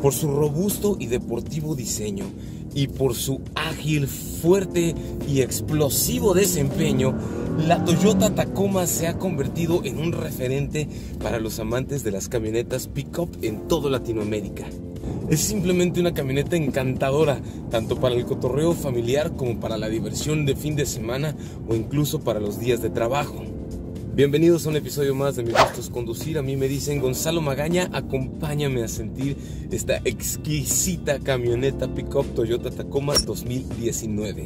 Por su robusto y deportivo diseño y por su ágil, fuerte y explosivo desempeño, la Toyota Tacoma se ha convertido en un referente para los amantes de las camionetas pick-up en toda Latinoamérica. Es simplemente una camioneta encantadora, tanto para el cotorreo familiar como para la diversión de fin de semana o incluso para los días de trabajo. Bienvenidos a un episodio más de Mi Gusto es Conducir. A mí me dicen Gonzalo Magaña. Acompáñame a sentir esta exquisita camioneta pick-up Toyota Tacoma 2019.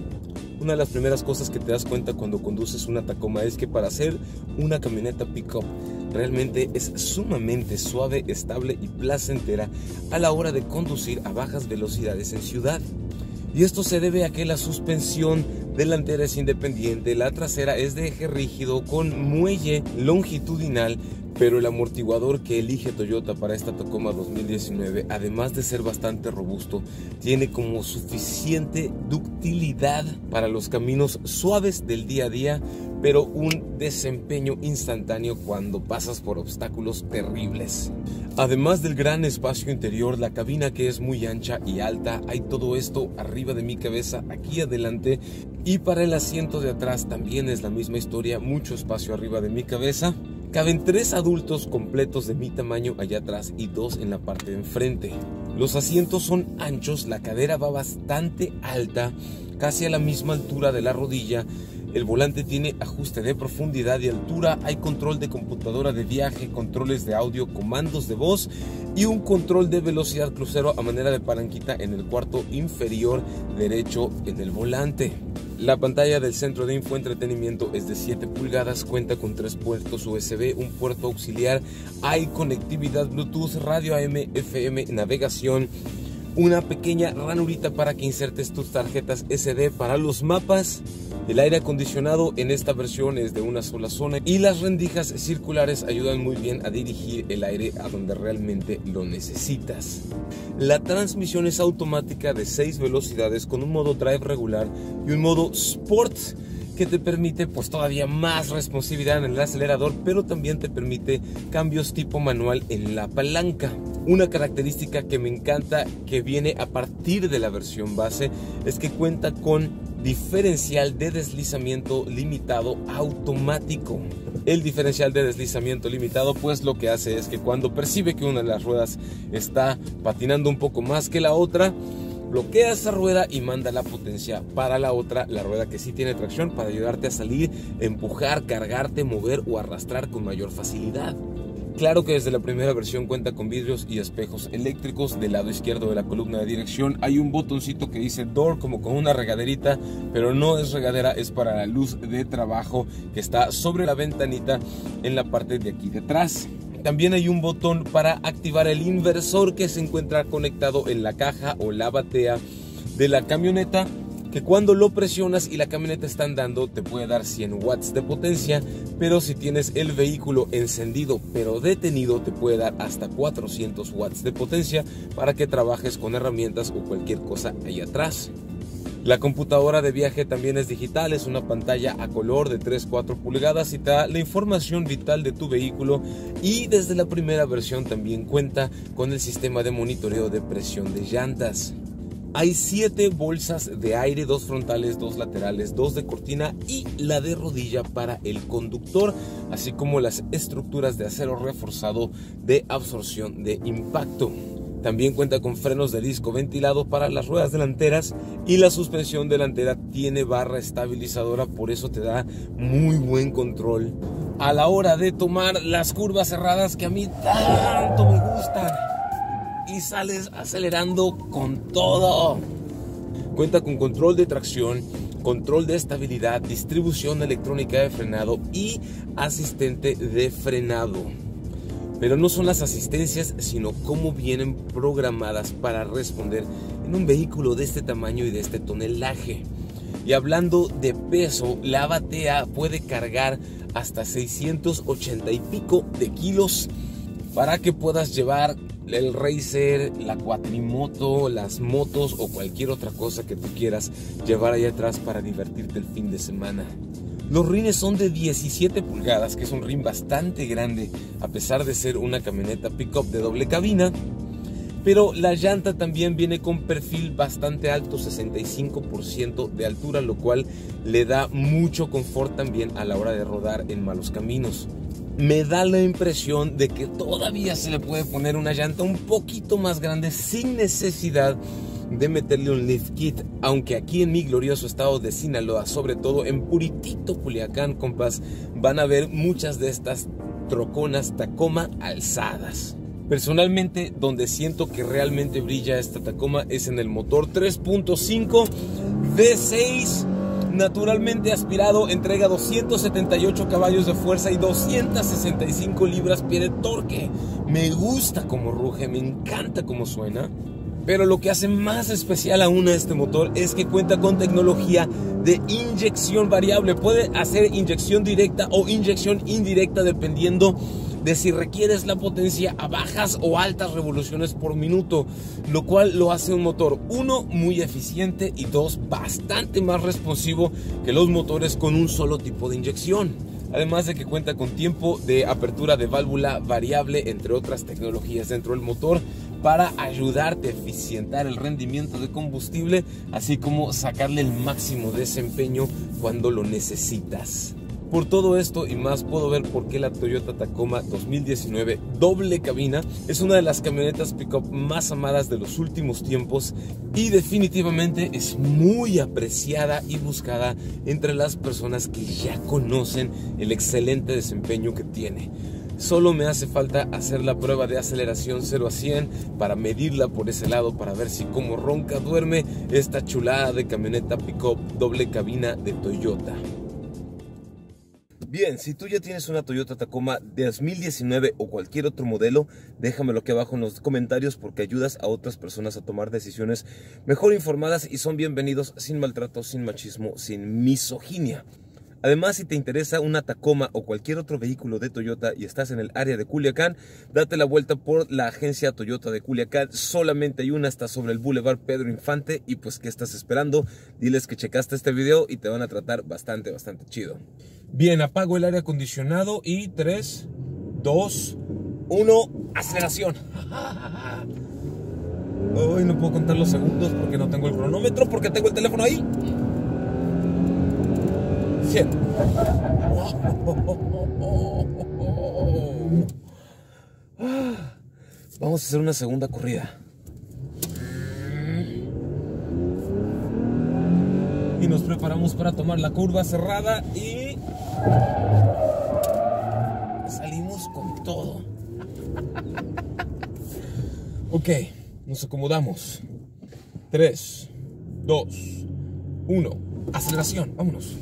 Una de las primeras cosas que te das cuenta cuando conduces una Tacoma es que para ser una camioneta pick-up realmente es sumamente suave, estable y placentera a la hora de conducir a bajas velocidades en ciudad. Y esto se debe a que la suspensión delantera es independiente, la trasera es de eje rígido con muelle longitudinal, pero el amortiguador que elige Toyota para esta Tacoma 2019, además de ser bastante robusto, tiene como suficiente ductilidad para los caminos suaves del día a día, pero un desempeño instantáneo cuando pasas por obstáculos terribles. Además del gran espacio interior, la cabina que es muy ancha y alta, hay todo esto arriba de mi cabeza, aquí adelante, y para el asiento de atrás también es la misma historia, mucho espacio arriba de mi cabeza. Caben 3 adultos completos de mi tamaño allá atrás y 2 en la parte de enfrente. Los asientos son anchos, la cadera va bastante alta, casi a la misma altura de la rodilla. El volante tiene ajuste de profundidad y altura, hay control de computadora de viaje, controles de audio, comandos de voz y un control de velocidad crucero a manera de palanquita en el cuarto inferior derecho en el volante. La pantalla del centro de infoentretenimiento es de 7 pulgadas, cuenta con 3 puertos USB, un puerto auxiliar, hay conectividad Bluetooth, radio AM, FM, navegación, una pequeña ranurita para que insertes tus tarjetas SD para los mapas. El aire acondicionado en esta versión es de una sola zona y las rendijas circulares ayudan muy bien a dirigir el aire a donde realmente lo necesitas. La transmisión es automática de 6 velocidades con un modo drive regular y un modo Sport que te permite pues todavía más responsividad en el acelerador, pero también te permite cambios tipo manual en la palanca. Una característica que me encanta que viene a partir de la versión base es que cuenta con diferencial de deslizamiento limitado automático. El diferencial de deslizamiento limitado pues lo que hace es que cuando percibe que una de las ruedas está patinando un poco más que la otra, bloquea esa rueda y manda la potencia para la otra, la rueda que sí tiene tracción, para ayudarte a salir, empujar, cargarte, mover o arrastrar con mayor facilidad. Claro que desde la primera versión cuenta con vidrios y espejos eléctricos. Del lado izquierdo de la columna de dirección hay un botoncito que dice Door, como con una regaderita, pero no es regadera, es para la luz de trabajo que está sobre la ventanita en la parte de aquí detrás. También hay un botón para activar el inversor que se encuentra conectado en la caja o la batea de la camioneta, que cuando lo presionas y la camioneta está andando te puede dar 100 watts de potencia, pero si tienes el vehículo encendido pero detenido te puede dar hasta 400 watts de potencia para que trabajes con herramientas o cualquier cosa ahí atrás. La computadora de viaje también es digital, es una pantalla a color de 3-4 pulgadas y te da la información vital de tu vehículo, y desde la primera versión también cuenta con el sistema de monitoreo de presión de llantas. Hay 7 bolsas de aire, 2 frontales, 2 laterales, 2 de cortina y la de rodilla para el conductor, así como las estructuras de acero reforzado de absorción de impacto. También cuenta con frenos de disco ventilado para las ruedas delanteras y la suspensión delantera tiene barra estabilizadora, por eso te da muy buen control a la hora de tomar las curvas cerradas que a mí tanto me gustan. Y sales acelerando con todo. Cuenta con control de tracción, control de estabilidad, distribución electrónica de frenado y asistente de frenado. Pero no son las asistencias, sino cómo vienen programadas para responder en un vehículo de este tamaño y de este tonelaje. Y hablando de peso, la batea puede cargar hasta 680 y pico de kilos para que puedas llevar el Racer, la cuatrimoto, las motos o cualquier otra cosa que tú quieras llevar ahí atrás para divertirte el fin de semana. Los rines son de 17 pulgadas, que es un rin bastante grande a pesar de ser una camioneta pick-up de doble cabina. pero la llanta también viene con perfil bastante alto, 65% de altura, lo cual le da mucho confort también a la hora de rodar en malos caminos. Me da la impresión de que todavía se le puede poner una llanta un poquito más grande sin necesidad de meterle un lift kit, aunque aquí en mi glorioso estado de Sinaloa, sobre todo en puritito Culiacán, compas, van a ver muchas de estas troconas Tacoma alzadas. Personalmente, donde siento que realmente brilla esta Tacoma es en el motor 3.5 V6 naturalmente aspirado. Entrega 278 caballos de fuerza y 265 libras-pie de torque. Me gusta cómo ruge, me encanta cómo suena. Pero lo que hace más especial aún a este motor es que cuenta con tecnología de inyección variable. Puede hacer inyección directa o inyección indirecta dependiendo de si requieres la potencia a bajas o altas revoluciones por minuto, lo cual lo hace un motor, uno, muy eficiente y dos, bastante más responsivo que los motores con un solo tipo de inyección. Además de que cuenta con tiempo de apertura de válvula variable, entre otras tecnologías dentro del motor, para ayudarte a eficientar el rendimiento de combustible, así como sacarle el máximo desempeño cuando lo necesitas. Por todo esto y más puedo ver por qué la Toyota Tacoma 2019 doble cabina es una de las camionetas pickup más amadas de los últimos tiempos y definitivamente es muy apreciada y buscada entre las personas que ya conocen el excelente desempeño que tiene. Solo me hace falta hacer la prueba de aceleración 0 a 100 para medirla por ese lado, para ver si como ronca duerme esta chulada de camioneta pickup doble cabina de Toyota. Bien, si tú ya tienes una Toyota Tacoma de 2019 o cualquier otro modelo, déjamelo aquí abajo en los comentarios porque ayudas a otras personas a tomar decisiones mejor informadas y son bienvenidos sin maltrato, sin machismo, sin misoginia. Además, si te interesa una Tacoma o cualquier otro vehículo de Toyota y estás en el área de Culiacán, date la vuelta por la agencia Toyota de Culiacán. Solamente hay una, está sobre el Boulevard Pedro Infante. Y pues, ¿qué estás esperando? Diles que checaste este video y te van a tratar bastante chido. Bien, apago el aire acondicionado y 3, 2, 1, aceleración. Hoy no puedo contar los segundos porque no tengo el cronómetro, porque tengo el teléfono ahí. 100. Vamos a hacer una segunda corrida. Y nos preparamos para tomar la curva cerrada y salimos con todo. Ok, nos acomodamos. 3, 2, 1, aceleración, vámonos.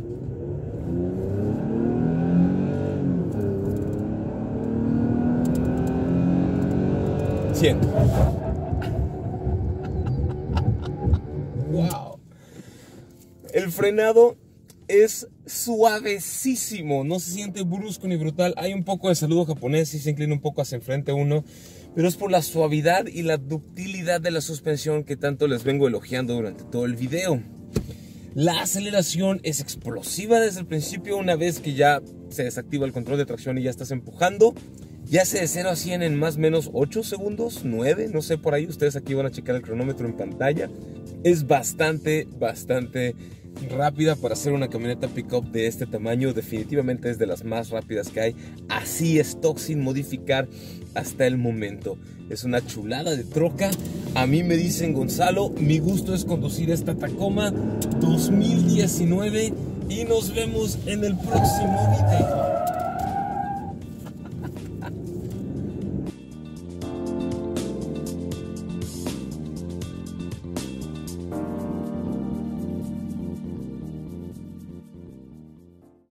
Wow. El frenado es suavecísimo, no se siente brusco ni brutal. Hay un poco de saludo japonés y se inclina un poco hacia enfrente uno, pero es por la suavidad y la ductilidad de la suspensión que tanto les vengo elogiando durante todo el video. La aceleración es explosiva desde el principio. Una vez que ya se desactiva el control de tracción y ya estás empujando, ya hace de 0 a 100 en más o menos 8 segundos, 9, no sé por ahí. Ustedes aquí van a checar el cronómetro en pantalla. Es bastante rápida para ser una camioneta pickup de este tamaño. Definitivamente es de las más rápidas que hay. Así stock, sin modificar hasta el momento. Es una chulada de troca. A mí me dicen Gonzalo. Mi gusto es conducir esta Tacoma 2019. Y nos vemos en el próximo video.